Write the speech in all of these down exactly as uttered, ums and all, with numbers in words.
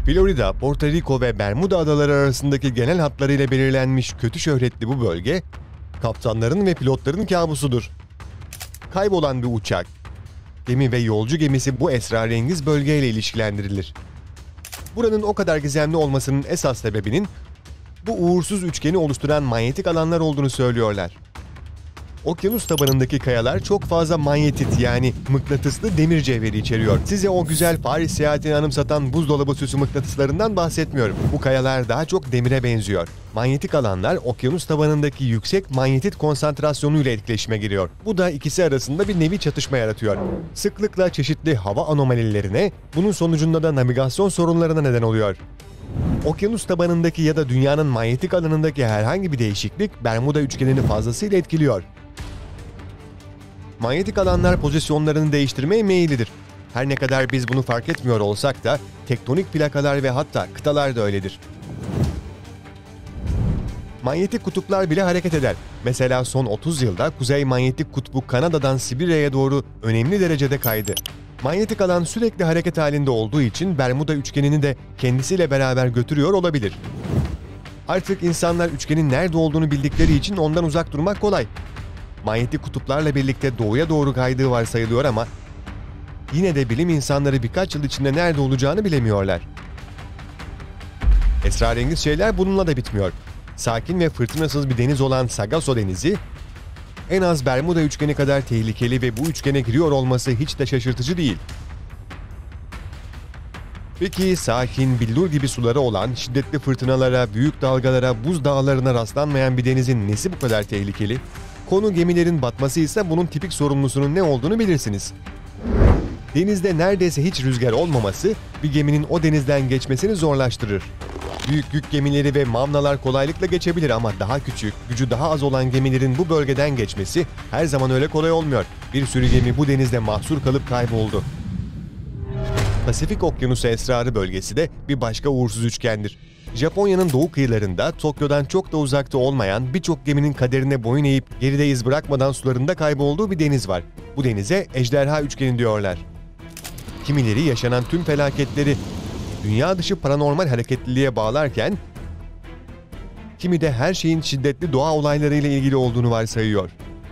Florida, Porto Rico ve Bermuda adaları arasındaki genel hatlarıyla belirlenmiş kötü şöhretli bu bölge, kaptanların ve pilotların kabusudur. Kaybolan bir uçak, gemi ve yolcu gemisi bu esrarengiz bölgeyle ilişkilendirilir. Buranın o kadar gizemli olmasının esas sebebinin bu uğursuz üçgeni oluşturan manyetik alanlar olduğunu söylüyorlar. Okyanus tabanındaki kayalar çok fazla manyetit yani mıknatıslı demir cevheri içeriyor. Size o güzel Paris seyahatini anımsatan buzdolabı süsü mıknatıslarından bahsetmiyorum. Bu kayalar daha çok demire benziyor. Manyetik alanlar okyanus tabanındaki yüksek manyetit konsantrasyonuyla etkileşime giriyor. Bu da ikisi arasında bir nevi çatışma yaratıyor. Sıklıkla çeşitli hava anomalilerine, bunun sonucunda da navigasyon sorunlarına neden oluyor. Okyanus tabanındaki ya da dünyanın manyetik alanındaki herhangi bir değişiklik Bermuda üçgenini fazlasıyla etkiliyor. Manyetik alanlar pozisyonlarını değiştirmeye meyillidir. Her ne kadar biz bunu fark etmiyor olsak da tektonik plakalar ve hatta kıtalar da öyledir. Manyetik kutuplar bile hareket eder. Mesela son otuz yılda Kuzey Manyetik Kutbu Kanada'dan Sibirya'ya doğru önemli derecede kaydı. Manyetik alan sürekli hareket halinde olduğu için Bermuda üçgenini de kendisiyle beraber götürüyor olabilir. Artık insanlar üçgenin nerede olduğunu bildikleri için ondan uzak durmak kolay. Manyetik kutuplarla birlikte doğuya doğru kaydığı varsayılıyor ama yine de bilim insanları birkaç yıl içinde nerede olacağını bilemiyorlar. Esrarengiz şeyler bununla da bitmiyor. Sakin ve fırtınasız bir deniz olan Sargasso Denizi, en az Bermuda üçgeni kadar tehlikeli ve bu üçgene giriyor olması hiç de şaşırtıcı değil. Peki sakin, billur gibi suları olan, şiddetli fırtınalara, büyük dalgalara, buz dağlarına rastlanmayan bir denizin nesi bu kadar tehlikeli? Konu gemilerin batması ise bunun tipik sorumlusunun ne olduğunu bilirsiniz. Denizde neredeyse hiç rüzgar olmaması bir geminin o denizden geçmesini zorlaştırır. Büyük yük gemileri ve mamlalar kolaylıkla geçebilir ama daha küçük, gücü daha az olan gemilerin bu bölgeden geçmesi her zaman öyle kolay olmuyor. Bir sürü gemi bu denizde mahsur kalıp kayboldu. Pasifik Okyanusu esrarı bölgesi de bir başka uğursuz üçgendir. Japonya'nın doğu kıyılarında, Tokyo'dan çok da uzakta olmayan birçok geminin kaderine boyun eğip geride iz bırakmadan sularında kaybolduğu bir deniz var. Bu denize ejderha üçgeni diyorlar. Kimileri yaşanan tüm felaketleri dünya dışı paranormal hareketliliğe bağlarken, kimi de her şeyin şiddetli doğa olaylarıyla ilgili olduğunu varsayıyor.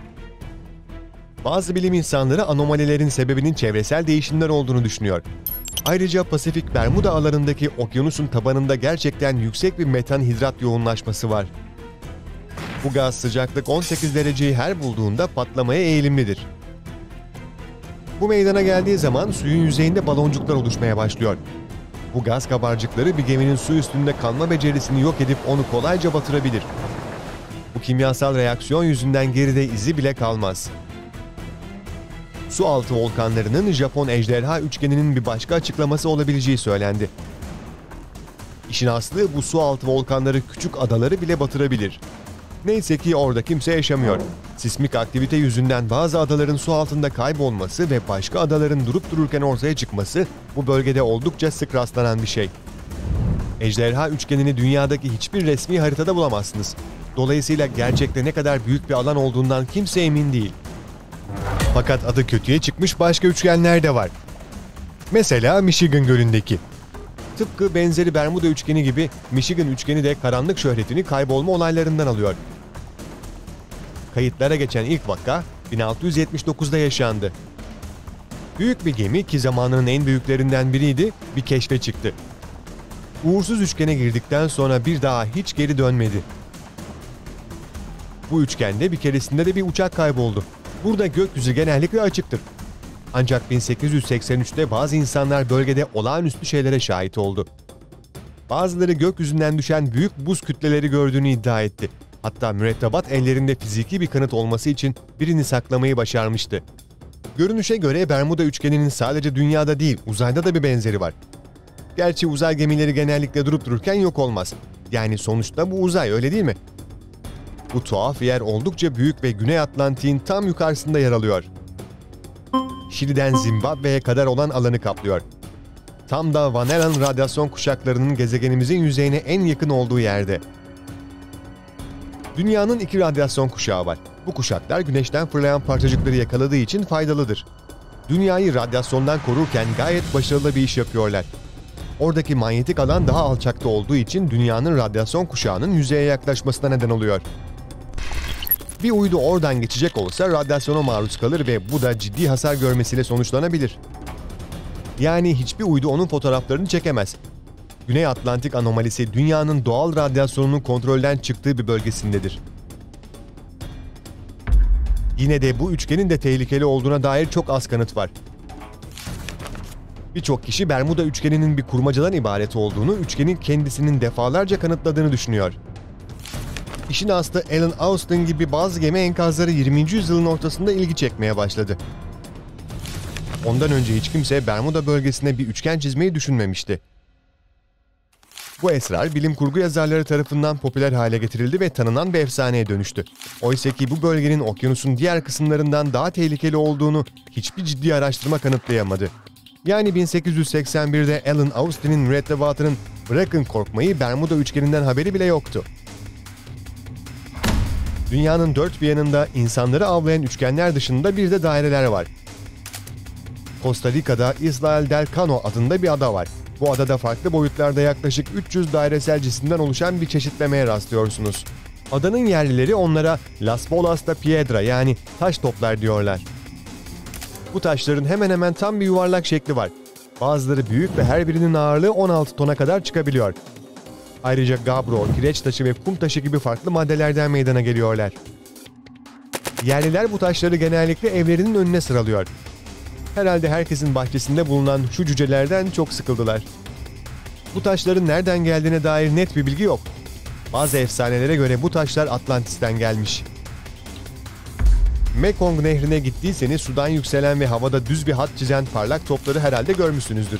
Bazı bilim insanları anomalilerin sebebinin çevresel değişimler olduğunu düşünüyor. Ayrıca Pasifik Bermuda ağlarındaki okyanusun tabanında gerçekten yüksek bir metan hidrat yoğunlaşması var. Bu gaz sıcaklık on sekiz dereceyi her bulduğunda patlamaya eğilimlidir. Bu meydana geldiği zaman suyun yüzeyinde baloncuklar oluşmaya başlıyor. Bu gaz kabarcıkları bir geminin su üstünde kalma becerisini yok edip onu kolayca batırabilir. Bu kimyasal reaksiyon yüzünden geride izi bile kalmaz. Sualtı volkanlarının Japon ejderha üçgeninin bir başka açıklaması olabileceği söylendi. İşin aslı bu sualtı volkanları küçük adaları bile batırabilir. Neyse ki orada kimse yaşamıyor. Sismik aktivite yüzünden bazı adaların su altında kaybolması ve başka adaların durup dururken ortaya çıkması bu bölgede oldukça sık rastlanan bir şey. Ejderha üçgenini dünyadaki hiçbir resmi haritada bulamazsınız. Dolayısıyla gerçekte ne kadar büyük bir alan olduğundan kimse emin değil. Fakat adı kötüye çıkmış başka üçgenler de var. Mesela Michigan Gölü'ndeki. Tıpkı benzeri Bermuda üçgeni gibi Michigan üçgeni de karanlık şöhretini kaybolma olaylarından alıyor. Kayıtlara geçen ilk vaka bin altı yüz yetmiş dokuzda yaşandı. Büyük bir gemi ki zamanının en büyüklerinden biriydi, bir keşfe çıktı. Uğursuz üçgene girdikten sonra bir daha hiç geri dönmedi. Bu üçgende bir keresinde de bir uçak kayboldu. Burada gökyüzü genellikle açıktır. Ancak bin sekiz yüz seksen üçte bazı insanlar bölgede olağanüstü şeylere şahit oldu. Bazıları gökyüzünden düşen büyük buz kütleleri gördüğünü iddia etti. Hatta mürettebat ellerinde fiziki bir kanıt olması için birini saklamayı başarmıştı. Görünüşe göre Bermuda üçgeninin sadece dünyada değil, uzayda da bir benzeri var. Gerçi uzay gemileri genellikle durup dururken yok olmaz. Yani sonuçta bu uzay, öyle değil mi? Bu tuhaf yer oldukça büyük ve Güney Atlantik'in tam yukarısında yer alıyor. Şili'den Zimbabwe'ye kadar olan alanı kaplıyor. Tam da Van Allen radyasyon kuşaklarının gezegenimizin yüzeyine en yakın olduğu yerde. Dünyanın iki radyasyon kuşağı var. Bu kuşaklar güneşten fırlayan parçacıkları yakaladığı için faydalıdır. Dünyayı radyasyondan korurken gayet başarılı bir iş yapıyorlar. Oradaki manyetik alan daha alçakta olduğu için dünyanın radyasyon kuşağının yüzeye yaklaşmasına neden oluyor. Bir uydu oradan geçecek olsa radyasyona maruz kalır ve bu da ciddi hasar görmesiyle sonuçlanabilir. Yani hiçbir uydu onun fotoğraflarını çekemez. Güney Atlantik anomalisi dünyanın doğal radyasyonunun kontrolden çıktığı bir bölgesindedir. Yine de bu üçgenin de tehlikeli olduğuna dair çok az kanıt var. Birçok kişi Bermuda üçgeninin bir kurmacadan ibaret olduğunu, üçgenin kendisinin defalarca kanıtladığını düşünüyor. İşin aslı Alan Austin gibi bazı gemi enkazları yirminci yüzyılın ortasında ilgi çekmeye başladı. Ondan önce hiç kimse Bermuda bölgesine bir üçgen çizmeyi düşünmemişti. Bu esrar bilim kurgu yazarları tarafından popüler hale getirildi ve tanınan bir efsaneye dönüştü. Oysa ki bu bölgenin okyanusun diğer kısımlarından daha tehlikeli olduğunu hiçbir ciddi araştırma kanıtlayamadı. Yani bin sekiz yüz seksen birde Alan Austin'in mürettebatının "Bırakın korkmayı, Bermuda üçgeninden haberi bile yoktu." Dünyanın dört bir yanında insanları avlayan üçgenler dışında bir de daireler var. Costa Rica'da Isla del Cano adında bir ada var. Bu adada farklı boyutlarda yaklaşık üç yüz dairesel cisimden oluşan bir çeşitlemeye rastlıyorsunuz. Adanın yerlileri onlara Las Bolas de Piedra yani taş toplar diyorlar. Bu taşların hemen hemen tam bir yuvarlak şekli var. Bazıları büyük ve her birinin ağırlığı on altı tona kadar çıkabiliyor. Ayrıca gabbro, kireç taşı ve kum taşı gibi farklı maddelerden meydana geliyorlar. Yerliler bu taşları genellikle evlerinin önüne sıralıyor. Herhalde herkesin bahçesinde bulunan şu cücelerden çok sıkıldılar. Bu taşların nereden geldiğine dair net bir bilgi yok. Bazı efsanelere göre bu taşlar Atlantis'ten gelmiş. Mekong Nehri'ne gittiyseniz sudan yükselen ve havada düz bir hat çizen parlak topları herhalde görmüşsünüzdür.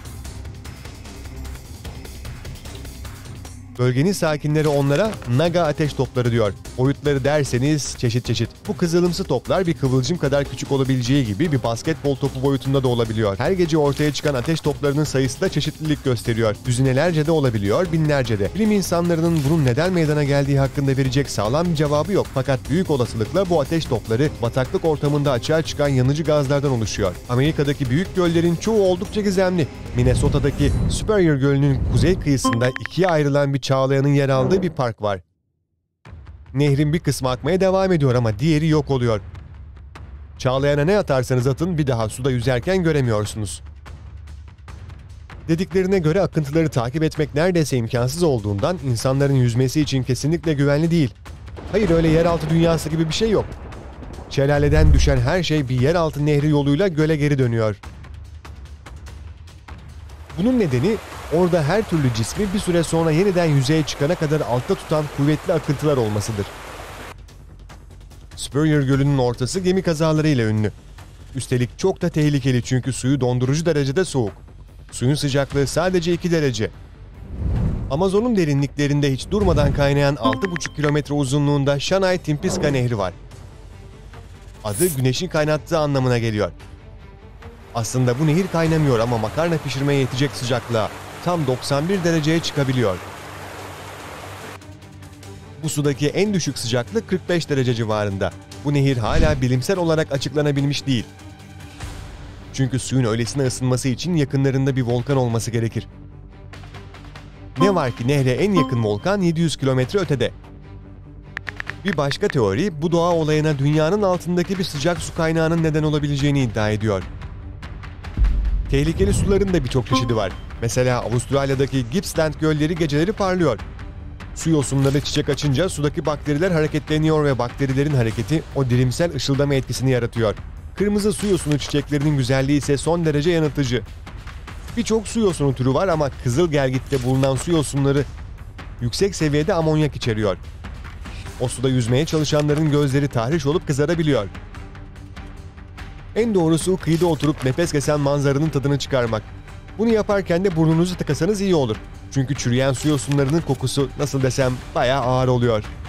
Bölgenin sakinleri onlara Naga ateş topları diyor. Boyutları derseniz çeşit çeşit. Bu kızılımsı toplar bir kıvılcım kadar küçük olabileceği gibi bir basketbol topu boyutunda da olabiliyor. Her gece ortaya çıkan ateş toplarının sayısı da çeşitlilik gösteriyor. Düzinelerce de olabiliyor, binlerce de. Bilim insanlarının bunun neden meydana geldiği hakkında verecek sağlam bir cevabı yok. Fakat büyük olasılıkla bu ateş topları bataklık ortamında açığa çıkan yanıcı gazlardan oluşuyor. Amerika'daki büyük göllerin çoğu oldukça gizemli. Minnesota'daki Superior Gölü'nün kuzey kıyısında ikiye ayrılan bir çağlayanın yer aldığı bir park var. Nehrin bir kısmı akmaya devam ediyor ama diğeri yok oluyor. Çağlayana ne atarsanız atın bir daha suda yüzerken göremiyorsunuz. Dediklerine göre akıntıları takip etmek neredeyse imkansız olduğundan insanların yüzmesi için kesinlikle güvenli değil. Hayır, öyle yeraltı dünyası gibi bir şey yok. Şelaleden düşen her şey bir yeraltı nehri yoluyla göle geri dönüyor. Bunun nedeni orada her türlü cismi bir süre sonra yeniden yüzeye çıkana kadar altta tutan kuvvetli akıntılar olmasıdır. Superior Gölü'nün ortası gemi kazalarıyla ünlü. Üstelik çok da tehlikeli çünkü suyu dondurucu derecede soğuk. Suyun sıcaklığı sadece iki derece. Amazon'un derinliklerinde hiç durmadan kaynayan altı buçuk kilometre uzunluğunda Shanay Timpiska Nehri var. Adı güneşin kaynattığı anlamına geliyor. Aslında bu nehir kaynamıyor ama makarna pişirmeye yetecek sıcaklığa tam doksan bir dereceye çıkabiliyor. Bu sudaki en düşük sıcaklık kırk beş derece civarında. Bu nehir hala bilimsel olarak açıklanabilmiş değil. Çünkü suyun öylesine ısınması için yakınlarında bir volkan olması gerekir. Ne var ki nehre en yakın volkan yedi yüz kilometre ötede. Bir başka teori bu doğa olayına dünyanın altındaki bir sıcak su kaynağının neden olabileceğini iddia ediyor. Tehlikeli suların da birçok çeşidi var. Mesela Avustralya'daki Gippsland gölleri geceleri parlıyor. Su yosunları çiçek açınca sudaki bakteriler hareketleniyor ve bakterilerin hareketi o dirimsel ışıldama etkisini yaratıyor. Kırmızı su yosunu çiçeklerinin güzelliği ise son derece yanıltıcı. Birçok su yosunu türü var ama Kızılgergit'te bulunan su yosunları yüksek seviyede amonyak içeriyor. O suda yüzmeye çalışanların gözleri tahriş olup kızarabiliyor. En doğrusu kıyıda oturup nefes kesen manzaranın tadını çıkarmak. Bunu yaparken de burnunuzu tıkasanız iyi olur. Çünkü çürüyen su yosunlarının kokusu nasıl desem bayağı ağır oluyor.